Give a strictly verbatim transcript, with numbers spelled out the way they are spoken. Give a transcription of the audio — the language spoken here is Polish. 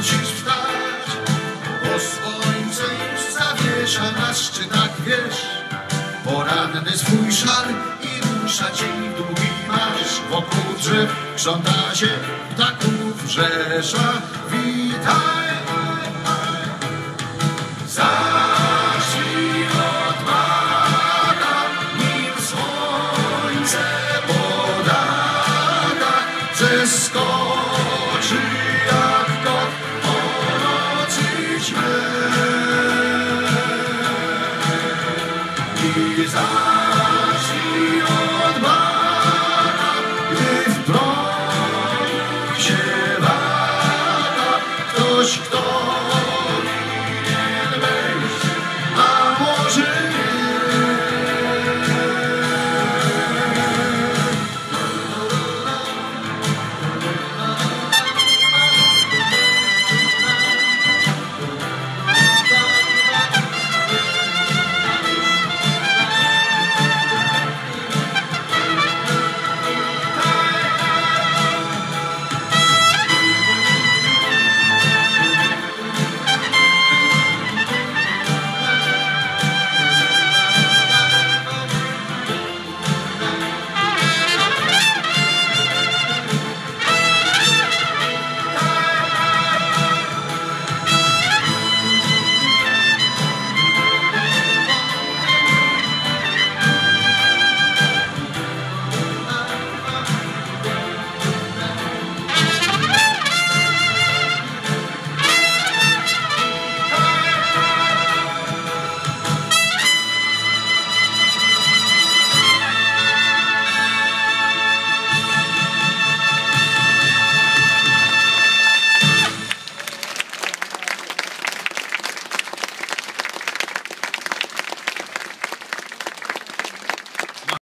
musisz wstać, bo słońce już zawiesza na szczytach wież. Poranny swój szal i rusza cień w długi marsz. Wokół drzew krząta się ptaków rzesza. Witaj, zacznij od bada, nim słońce podada. Zeskoczy jak kot po nocy ćmej. I zacznij od bada, gdy w progu się wada ktoś, kto